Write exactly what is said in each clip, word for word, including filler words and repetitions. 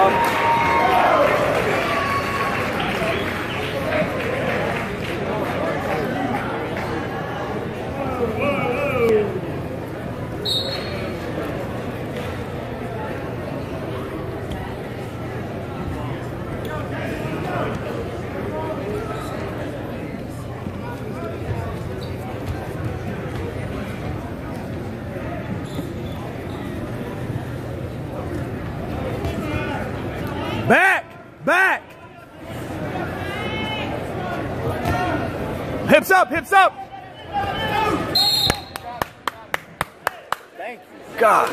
Back! Back! Hips up! Hips up! Thank you, God.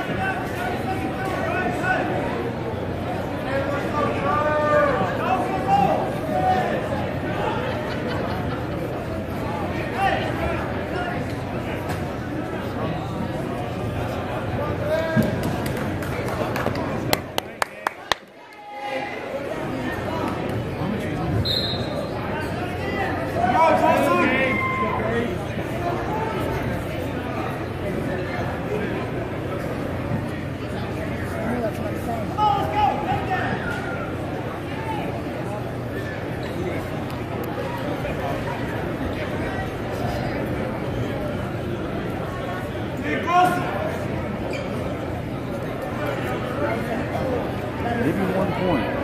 Maybe one point.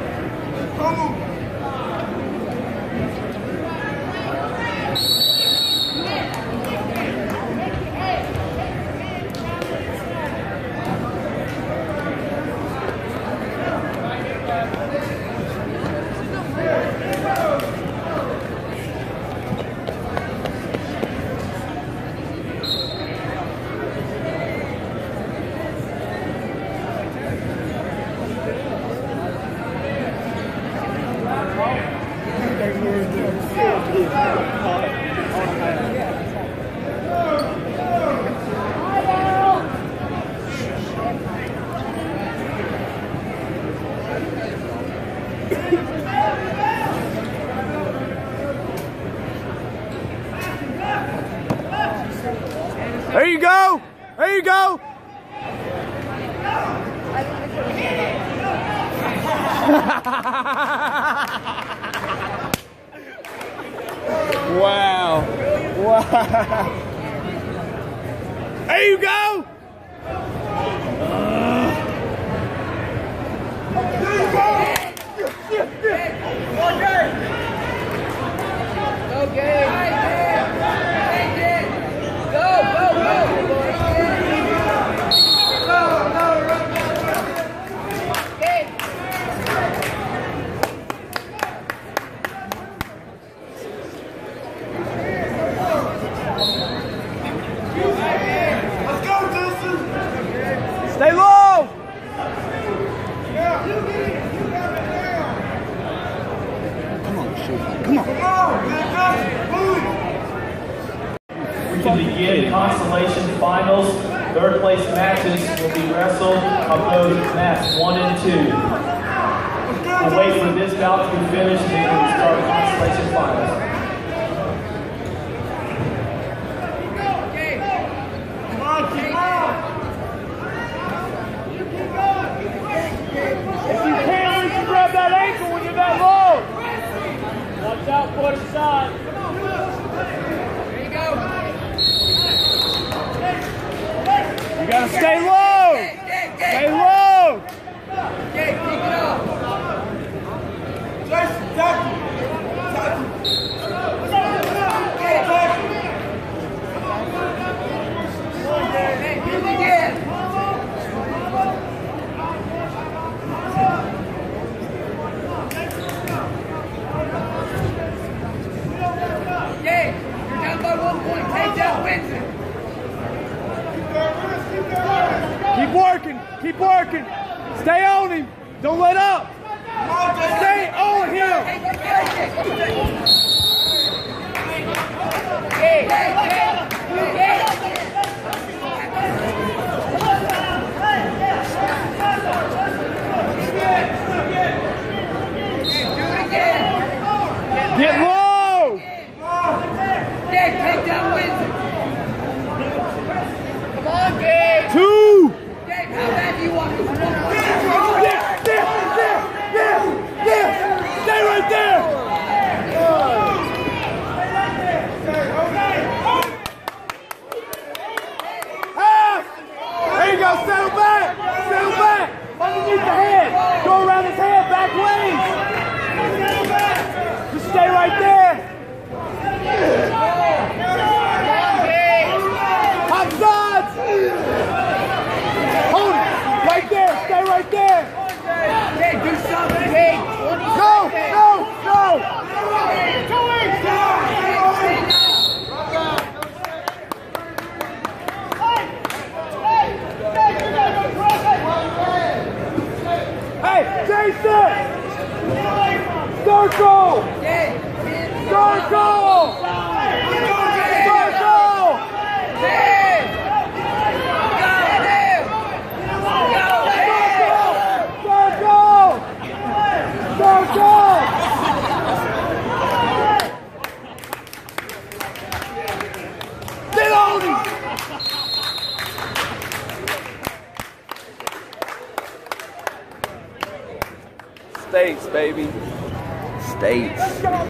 There you go! There you go! Wow! Wow! There you go! Stay low! Come on, Shuford. Come on. We can begin consolation finals. Third place matches will be wrestled of those maps one and two. We'll wait for this bout to be finished and then we'll start consolation finals. Grab that ankle when you're that low. Watch out for the side. There you go. You gotta stay low. Stay low. Okay, keep it up. Jason, tackle. Hey, do it again. Okay, you're down by one point. Take that, wins it. Keep working. Keep working. Stay on him. Don't let up. Stay on him. Hey, hey, hey. Hey. Get low. Dave, take that wins. Come on, Dave. Two. Dave, how bad do you want this? This, this, this. do something big. Go, go, go! Hey, Jason! Circle! Circle! Circle! Get on him! States, baby. States.